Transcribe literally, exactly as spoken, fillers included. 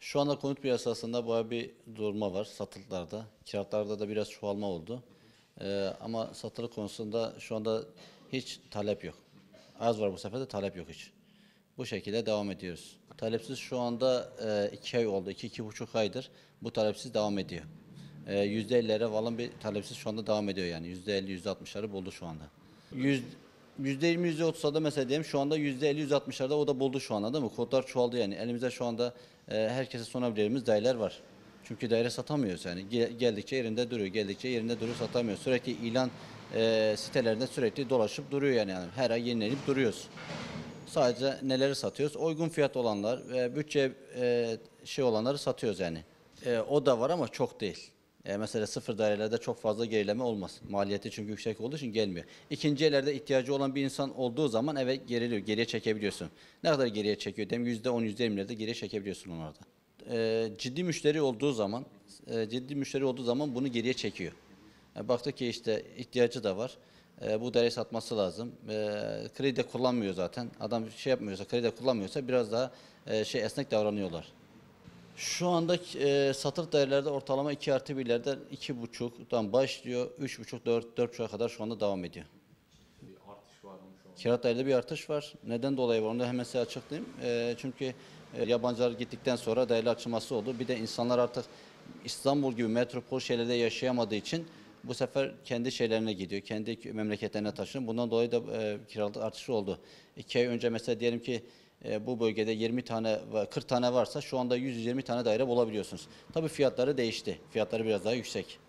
Şu anda konut piyasasında bayağı bir durma var satılıklarda. Kiralıklarda da biraz çoğalma oldu. Ee, ama satılık konusunda şu anda hiç talep yok. Az var bu sefer de talep yok hiç. Bu şekilde devam ediyoruz. Talepsiz şu anda e, iki ay oldu, iki, iki buçuk aydır bu talepsiz devam ediyor. E, yüzde ellilere falan bir talepsiz şu anda devam ediyor yani. Yüzde elli, yüzde altmışları buldu şu anda. Yüz, yüzde yirmi, yüzde otuzlarda mesela diyelim şu anda yüzde elli, yüzde altmışlarda o da buldu şu anda değil mi? Kodlar çoğaldı yani. Elimizde şu anda e, herkese sunabileceğimiz daireler var. Çünkü daire satamıyoruz yani. Gel- Geldikçe yerinde duruyor, geldikçe yerinde duruyor satamıyoruz. Sürekli ilan e, sitelerinde sürekli dolaşıp duruyor yani. yani. Her ay yenilenip duruyoruz. Sadece neleri satıyoruz? Uygun fiyat olanlar ve bütçe e, şey olanları satıyoruz yani. E, o da var ama çok değil. E, mesela sıfır dairelerde çok fazla gerileme olmaz. Maliyeti çünkü yüksek olduğu için gelmiyor. İkinci ellerde ihtiyacı olan bir insan olduğu zaman evet geriliyor, geriye çekebiliyorsun. Ne kadar geriye çekiyor? Dem yüzde on, yüzde yirmilerde geriye çekebiliyorsun onlarda. E, ciddi müşteri olduğu zaman, e, ciddi müşteri olduğu zaman bunu geriye çekiyor. E, baktı ki işte ihtiyacı da var. E, bu daire satması lazım. E, kredi de kullanmıyor zaten. Adam şey yapmıyorsa, kredi de kullanmıyorsa biraz daha e, şey esnek davranıyorlar. Şu anda e, satılık dairelerde ortalama iki artı birlerde iki buçuktan başlıyor. Üç buçuk, dört, dört buçuğa kadar şu anda devam ediyor. Bir artış var mı şu anda? Kiralık dairede bir artış var. Neden dolayı var? Onu da hemen size açıklayayım. E, çünkü e, yabancılar gittikten sonra daire açılması oldu. Bir de insanlar artık İstanbul gibi metropol şehirlerde yaşayamadığı için bu sefer kendi şeylerine gidiyor. Kendi memleketlerine taşınıyor. Bundan dolayı da e, kiralık artışı oldu. İki ay önce mesela diyelim ki e, bu bölgede yirmi tane, kırk tane varsa şu anda yüz yüz yirmi tane daire bulabiliyorsunuz. Tabii fiyatları değişti. Fiyatları biraz daha yüksek.